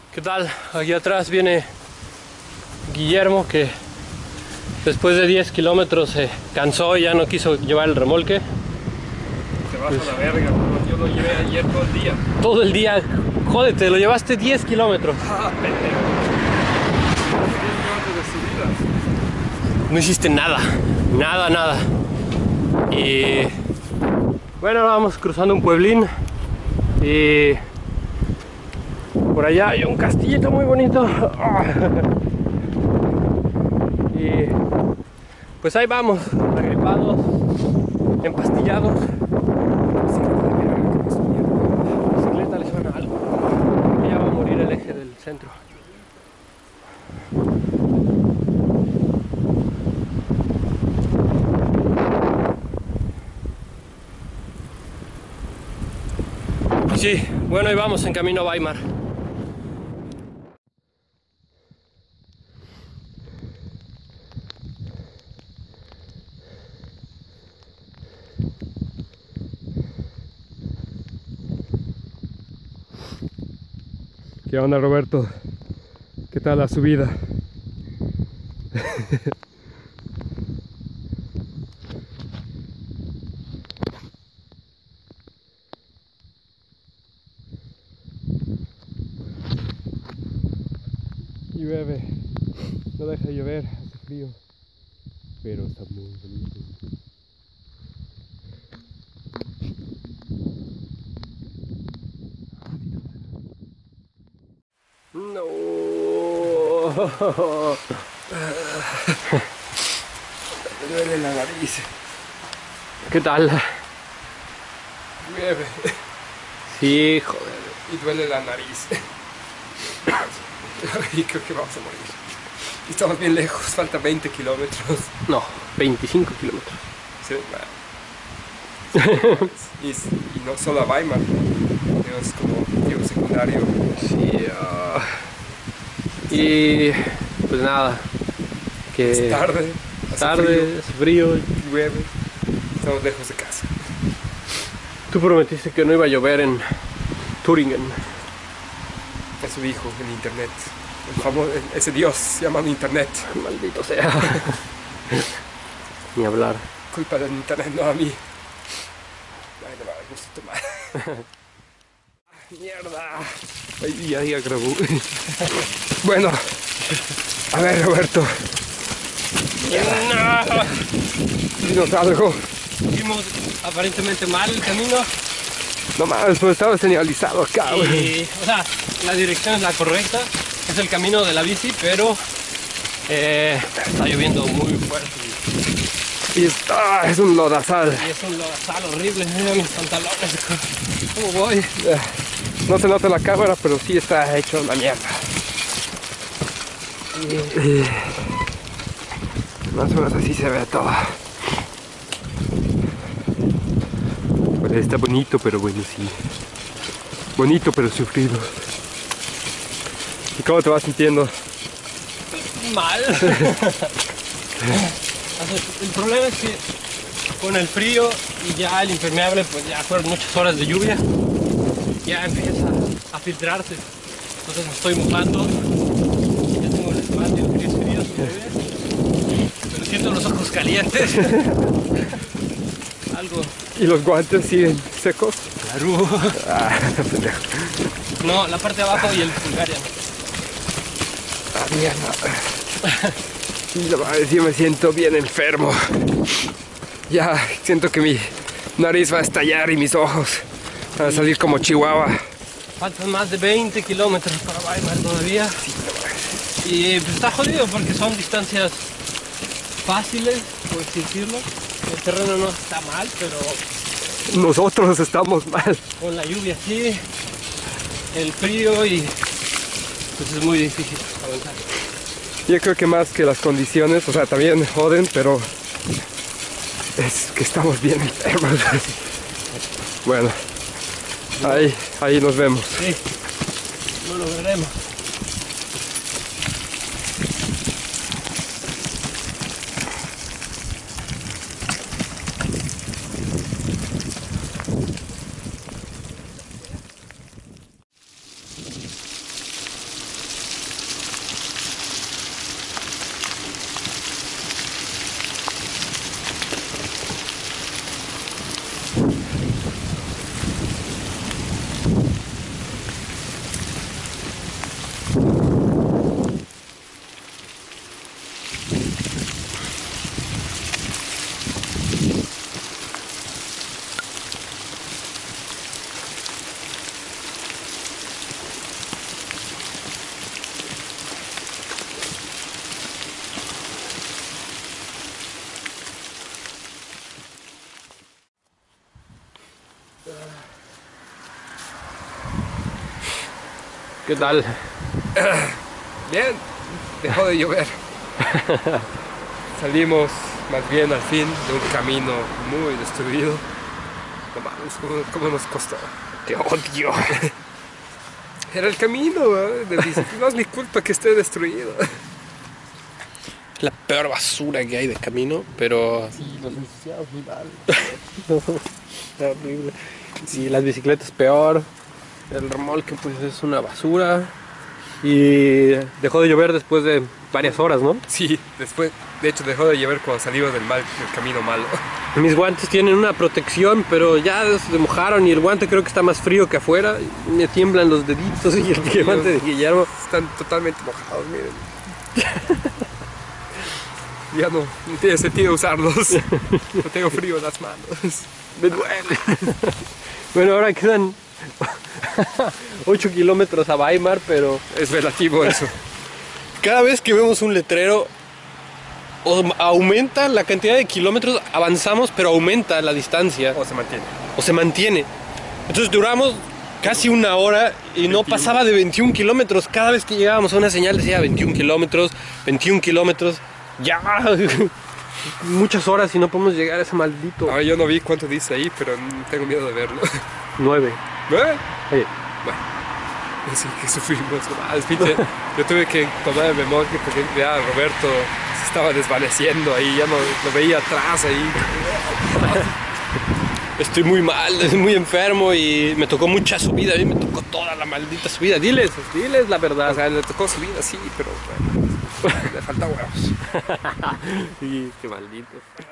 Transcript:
¿Qué tal? Aquí atrás viene Guillermo, que después de 10 kilómetros se cansó y ya no quiso llevar el remolque. Se va a la verga, yo lo llevé ayer todo el día. Todo el día, jódete, lo llevaste 10 kilómetros. Ah, pendejo. 10 kilómetros de subidas. No hiciste nada, nada. Y bueno, ahora vamos cruzando un pueblín y por allá hay un castillito muy bonito. Y pues ahí vamos, agripados, empastillados. La bicicleta le suena algo. Ya va a morir el eje del centro. Sí, bueno, y vamos en camino a Weimar. ¿Qué onda, Roberto? ¿Qué tal la subida? Llueve, no deja de llover, hace frío, pero está muy bonito. No. Me duele la nariz. ¿Qué tal? Llueve Sí, joder. y duele la nariz. Y creo que vamos a morir. Y estamos bien lejos, falta 20 kilómetros. No, 25 kilómetros. Sí, bueno. y no solo a Weimar, es como objetivo secundario. Sí, y pues nada, que Es tarde, hace frío. llueve, estamos lejos de casa. Tú prometiste que no iba a llover en Turingen. Es su hijo en internet. El famoso, ese dios llamado internet. Maldito sea. Ni hablar. Culpa del internet, no a mí. Ay, no me da gusto tomar. Mierda. Ay, ya grabó. Bueno, a ver, Roberto. No. Dinos algo. Vimos aparentemente mal el camino. No mames, pues estaba señalizado acá, güey. O sea, la dirección es la correcta. Es el camino de la bici, pero está lloviendo muy fuerte. Y es un lodazal. Y es un lodazal horrible. Mira mis pantalones. ¿Cómo voy? No se nota la cámara, pero sí está hecho una mierda. Más o menos así se ve todo. Pues está bonito, pero bueno, sí. Bonito, pero sufrido. ¿Y cómo te vas sintiendo? Mal. El problema es que con el frío y ya el impermeable, pues ya fueron muchas horas de lluvia. Ya empieza a filtrarse. Entonces me estoy mojando. Ya tengo la espalda y el frío, pero siento los ojos calientes. Algo. ¿Y los guantes siguen secos? Claro. Ah, pendejo. No, la parte de abajo y el pulgar ya. Ah, mierda. Sí, la verdad, yo me siento bien enfermo. Ya siento que mi nariz va a estallar y mis ojos van a salir como Chihuahua. Faltan más de 20 kilómetros para Weimar todavía. Y pues está jodido porque son distancias fáciles, por así decirlo. El terreno no está mal, pero Nosotros estamos mal. con la lluvia sí, el frío y pues es muy difícil avanzar. Yo creo que más que las condiciones, o sea, también joden, pero es que estamos bien enfermos. Bueno, ahí nos vemos. Sí, no lo veremos. ¿Qué tal? Bien, dejó de llover. Salimos más bien al fin de un camino muy destruido. No mames, cómo nos costó. Te odio. Era el camino, no es mi culpa que esté destruido. La peor basura que hay de camino, pero... Sí, nos ensuciamos muy mal. Horrible. Sí, las bicicletas peor. El remolque pues es una basura. Y dejó de llover después de varias horas, ¿no? Sí, después, de hecho dejó de llover cuando salimos del camino malo. Mis guantes tienen una protección, pero ya se mojaron y el guante creo que está más frío que afuera. Me tiemblan los deditos y el guante de Guillermo. Están totalmente mojados, miren. Ya no tiene sentido usarlos. No tengo frío en las manos. Me duele. Bueno, ahora quedan 8 kilómetros a Weimar, pero Es relativo eso. cada vez que vemos un letrero aumenta la cantidad de kilómetros, avanzamos, pero aumenta la distancia O se mantiene. o se mantiene. Entonces duramos casi una hora y no 21. pasaba de 21 kilómetros. Cada vez que llegábamos a una señal decía 21 kilómetros, 21 kilómetros. Ya, muchas horas y no podemos llegar a ese maldito. Ahora yo no vi cuánto dice ahí, pero tengo miedo de verlo. 9. ¿Eh? Oye, Bueno, sí que sufrimos nomás, pinche. Yo tuve que tomar el remolque porque ya Roberto se estaba desvaneciendo ahí, ya no lo veía atrás ahí. estoy muy mal, estoy muy enfermo y me tocó mucha subida. A mí me tocó toda la maldita subida. Diles la verdad. O sea, le tocó subir así, pero bueno, le falta huevos. Sí, qué maldito.